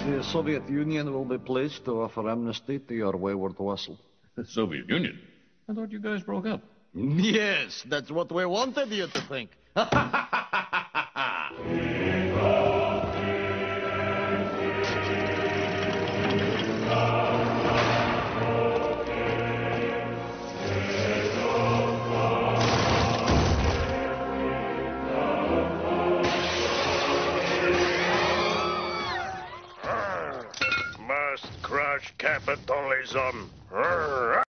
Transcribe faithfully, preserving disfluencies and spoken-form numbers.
The Soviet Union will be pleased to offer amnesty to your wayward vassal. The Soviet Union? I thought you guys broke up. Yes, that's what we wanted you to think. Must crush capitalism.